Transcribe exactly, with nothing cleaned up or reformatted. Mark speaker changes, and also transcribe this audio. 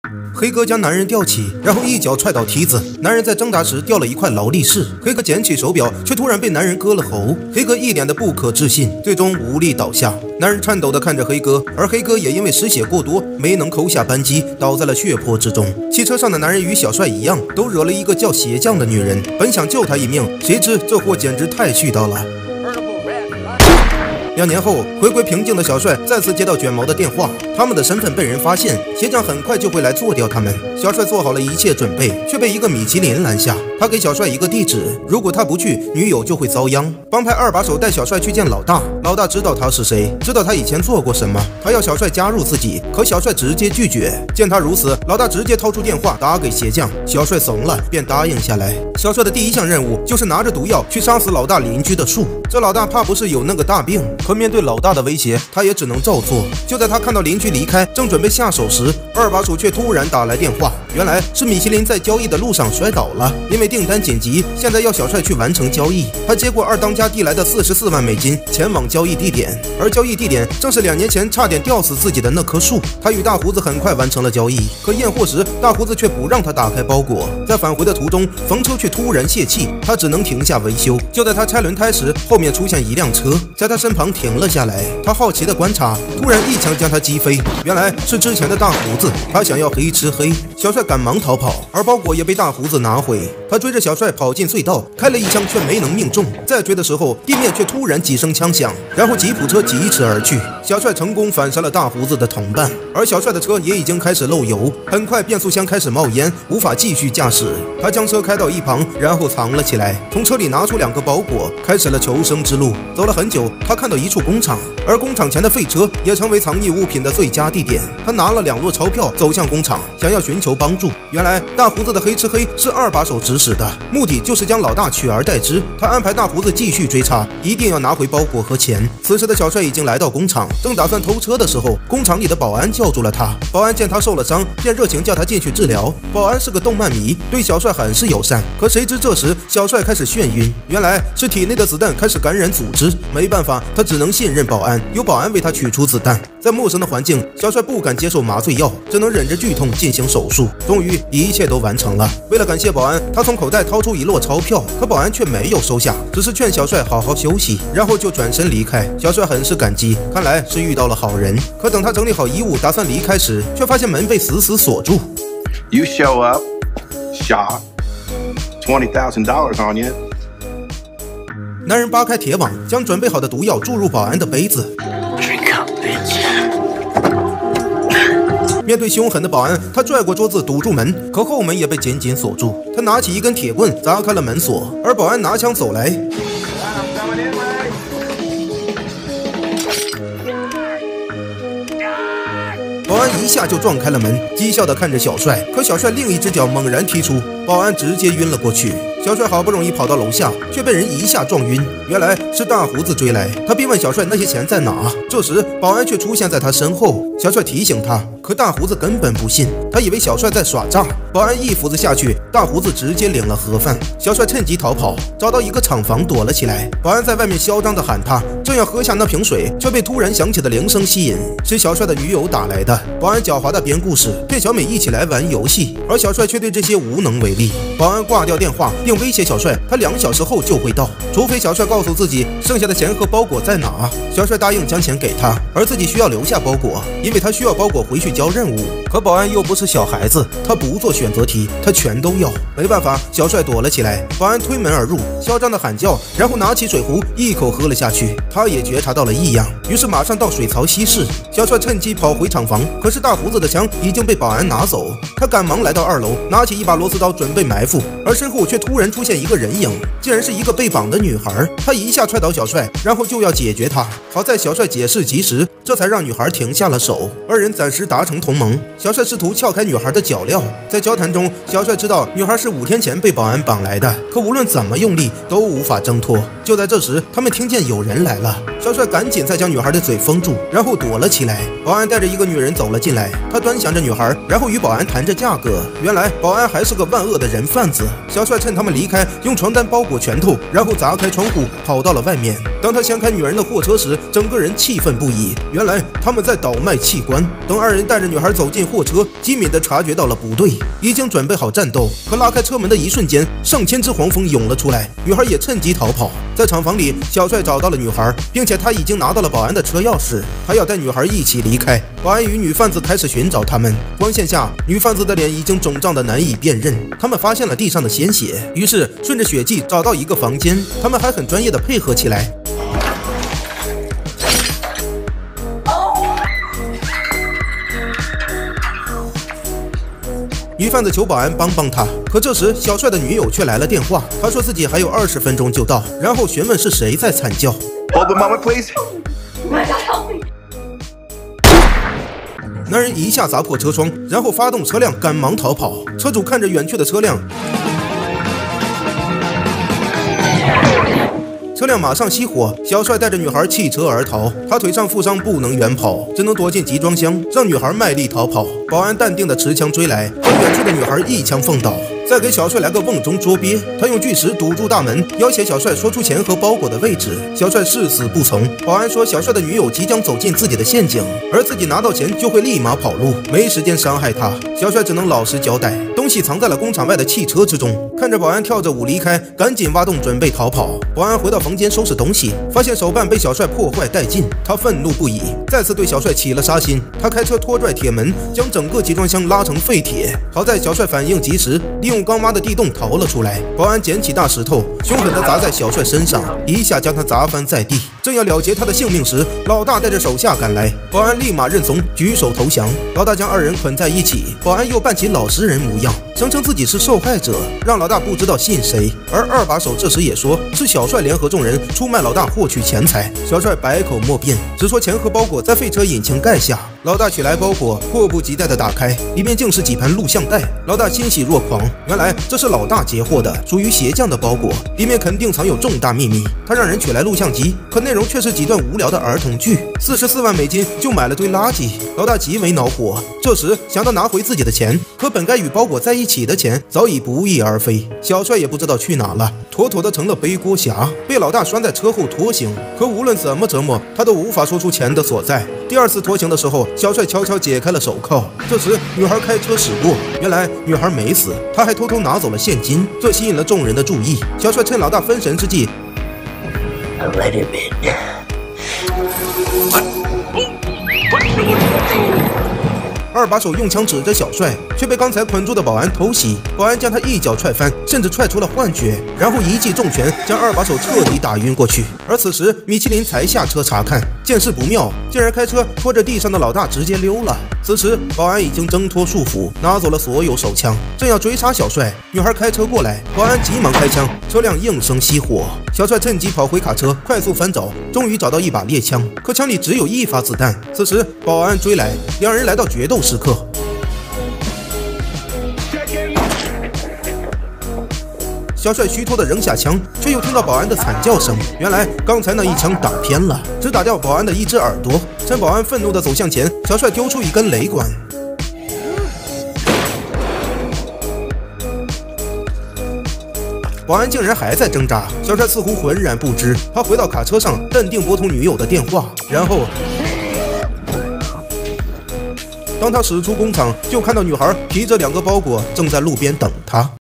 Speaker 1: 黑哥将男人吊起，然后一脚踹倒梯子。男人在挣扎时掉了一块劳力士。黑哥捡起手表，却突然被男人割了喉。黑哥一脸的不可置信，最终无力倒下。男人颤抖地看着黑哥，而黑哥也因为失血过多，没能扣下扳机，倒在了血泊之中。汽车上的男人与小帅一样，都惹了一个叫鞋匠的女人，本想救他一命，谁知这货简直太絮叨了。两年后，回归平静的小帅再次接到卷毛的电话，他们的身份被人发现，鞋匠很快就会来做掉他们。小帅做好了一切准备，却被一个米其林拦下。他给小帅一个地址，如果他不去，女友就会遭殃。帮派二把手带小帅去见老大，老大知道他是谁，知道他以前做过什么，他要小帅加入自己，可小帅直接拒绝。见他如此，老大直接掏出电话打给鞋匠，小帅怂了，便答应下来。小帅的第一项任务就是拿着毒药去杀死老大邻居的树。这老大怕不是有那个大病，可面对老大的威胁，他也只能照做。就在他看到邻居离开，正准备下手时，二把手却突然打来电话，原来是米其林在交易的路上摔倒了，因为订单紧急，现在要小帅去完成交易。他接过二当家递来的四十四万美金，前往交易地点，而交易地点正是两年前差点吊死自己的那棵树。他与大胡子很快完成了交易，可验货时，大胡子却不让他打开包裹。在返回的途中，房车却突然泄气，他只能停下维修。就在他拆轮胎时，后面出现一辆车，在他身旁停了下来。他好奇地观察，突然一枪将他击飞，原来是之前的大胡子，他想要黑吃黑。小帅赶忙逃跑，而包裹也被大胡子拿回。他追着小帅跑进隧道，开了一枪却没能命中。再追的时候，地面却突然几声枪响，然后吉普车疾驰而去。小帅成功反杀了大胡子的同伴，而小帅的车也已经开始漏油，很快变速箱开始冒烟，无法继续驾驶。他将车开到一旁，然后藏了起来，从车里拿出两个包裹，开始了求生之路。走了很久，他看到一处工厂，而工厂前的废车也成为藏匿物品的最佳地点。他拿了两摞钞票走向工厂，想要寻求帮助。原来大胡子的黑吃黑是二把手指使的，目的就是将老大取而代之。他安排大胡子继续追查，一定要拿回包裹和钱。此时的小帅已经来到工厂，正打算偷车的时候，工厂里的保安叫住了他。保安见他受了伤，便热情叫他进去治疗。保安是个动漫迷，对小帅很是友善。可谁知这时小帅开始眩晕，原来是体内的子弹开始感染组织。没办法，他只能信任保安，由保安为他取出子弹。在陌生的环境，小帅不敢接受麻醉药，只能忍着剧痛进行手术。终于一切都完成了。为了感谢保安，他从口袋掏出一摞钞票，可保安却没有收下，只是劝小帅好好休息，然后就转身离开。小帅很是感激，看来是遇到了好人。可等他整理好衣物打算离开时，却发现门被死死锁住。
Speaker 2: You show up, shot, twenty thousand dollars on you.
Speaker 1: 男人扒开铁网，将准备好的毒药注入保安的杯子。面对凶狠的保安，他拽过桌子堵住门，可后门也被紧紧锁住。他拿起一根铁棍砸开了门锁，而保安拿枪走来。保安一下就撞开了门，讥笑地看着小帅，可小帅另一只脚猛然踢出，保安直接晕了过去。小帅好不容易跑到楼下，却被人一下撞晕。原来是大胡子追来，他便问小帅那些钱在哪。这时保安却出现在他身后，小帅提醒他，可大胡子根本不信，他以为小帅在耍诈。保安一斧子下去，大胡子直接领了盒饭。小帅趁机逃跑，找到一个厂房躲了起来。保安在外面嚣张地喊他，正要喝下那瓶水，却被突然响起的铃声吸引，是小帅的女友打来的。保安狡猾地编故事，骗小美一起来玩游戏，而小帅却对这些无能为力。保安挂掉电话，并威胁小帅，他两小时后就会到，除非小帅告诉自己剩下的钱和包裹在哪。小帅答应将钱给他，而自己需要留下包裹，因为他需要包裹回去交任务。可保安又不是小孩子，他不做选择题，他全都要。没办法，小帅躲了起来。保安推门而入，嚣张的喊叫，然后拿起水壶一口喝了下去。他也觉察到了异样，于是马上到水槽稀释。小帅趁机跑回厂房，可是大胡子的枪已经被保安拿走。他赶忙来到二楼，拿起一把螺丝刀准备埋伏，而身后却突然出现一个人影，竟然是一个被绑的女孩。他一下踹倒小帅，然后就要解决他。好在小帅解释及时，这才让女孩停下了手，二人暂时达成同盟。小帅试图撬开女孩的脚镣，在交谈中，小帅知道女孩是五天前被保安绑来的，可无论怎么用力都无法挣脱。就在这时，他们听见有人来了。 小帅赶紧再将女孩的嘴封住，然后躲了起来。保安带着一个女人走了进来，他端详着女孩，然后与保安谈着价格。原来保安还是个万恶的人贩子。小帅趁他们离开，用床单包裹拳头，然后砸开窗户跑到了外面。当他掀开女人的货车时，整个人气愤不已。原来他们在倒卖器官。等二人带着女孩走进货车，机敏地察觉到了不对，已经准备好战斗。可拉开车门的一瞬间，上千只黄蜂涌了出来，女孩也趁机逃跑。在厂房里，小帅找到了女孩，并且他已经拿到了保安的车钥匙，他要带女孩一起离开。保安与女贩子开始寻找他们，光线下，女贩子的脸已经肿胀得难以辨认。他们发现了地上的鲜血，于是顺着血迹找到一个房间，他们还很专业地配合起来。女贩子求保安帮帮他，可这时小帅的女友却来了电话，他说自己还有二十分钟就到，然后询问是谁在惨叫。
Speaker 2: Hold the moment, please.
Speaker 3: Oh my God, help me.
Speaker 1: 男人一下砸破车窗，然后发动车辆赶忙逃跑。车主看着远去的车辆，车辆马上熄火，小帅带着女孩弃车而逃。他腿上负伤，不能远跑，只能躲进集装箱，让女孩卖力逃跑。保安淡定地持枪追来，把远处的女孩一枪放倒，再给小帅来个瓮中捉鳖。他用巨石堵住大门，要挟小帅说出钱和包裹的位置。小帅誓死不从。保安说小帅的女友即将走进自己的陷阱，而自己拿到钱就会立马跑路，没时间伤害他。小帅只能老实交代，东西藏在了工厂外的汽车之中。看着保安跳着舞离开，赶紧挖洞准备逃跑。保安回到房间收拾东西，发现手办被小帅破坏殆尽，他愤怒不已，再次对小帅起了杀心。他开车拖拽铁门，将整个集装箱拉成废铁。好在小帅反应及时，利用刚挖的地洞逃了出来。保安捡起大石头，凶狠地砸在小帅身上，一下将他砸翻在地。正要了结他的性命时，老大带着手下赶来，保安立马认怂，举手投降。老大将二人捆在一起，保安又扮起老实人模样，声称自己是受害者，让老大不知道信谁。而二把手这时也说是小帅联合众人出卖老大获取钱财。小帅百口莫辩，只说钱和包裹在废车引擎盖下。老大取来包裹，迫不及待地打开，里面竟是几盘录像带。老大欣喜若狂，原来这是老大截获的，属于鞋匠的包裹，里面肯定藏有重大秘密。他让人取来录像机，可内容却是几段无聊的儿童剧。四十四万美金就买了堆垃圾，老大极为恼火。这时想到拿回自己的钱，可本该与包裹在一起的钱早已不翼而飞。小帅也不知道去哪了，妥妥的成了背锅侠，被老大拴在车后拖行。可无论怎么折磨，他都无法说出钱的所在。第二次拖行的时候，小帅悄悄解开了手铐。这时女孩开车驶过，原来女孩没死，他还偷偷拿走了现金，这吸引了众人的注意。小帅趁老大分神之际，
Speaker 4: A little bit.
Speaker 1: 二把手用枪指着小帅，却被刚才捆住的保安偷袭。保安将他一脚踹翻，甚至踹出了幻觉，然后一记重拳将二把手彻底打晕过去。而此时米其林才下车查看，见势不妙，竟然开车拖着地上的老大直接溜了。此时保安已经挣脱束缚，拿走了所有手枪，正要追杀小帅。女孩开车过来，保安急忙开枪，车辆应声熄火。小帅趁机跑回卡车，快速翻找，终于找到一把猎枪，可枪里只有一发子弹。此时保安追来，两人来到决斗时刻。小帅虚脱地扔下枪，却又听到保安的惨叫声。原来刚才那一枪打偏了，只打掉保安的一只耳朵。趁保安愤怒地走向前，小帅丢出一根雷管。保安竟然还在挣扎，小帅似乎浑然不知。他回到卡车上，淡定拨通女友的电话，然后当他驶出工厂，就看到女孩提着两个包裹正在路边等他。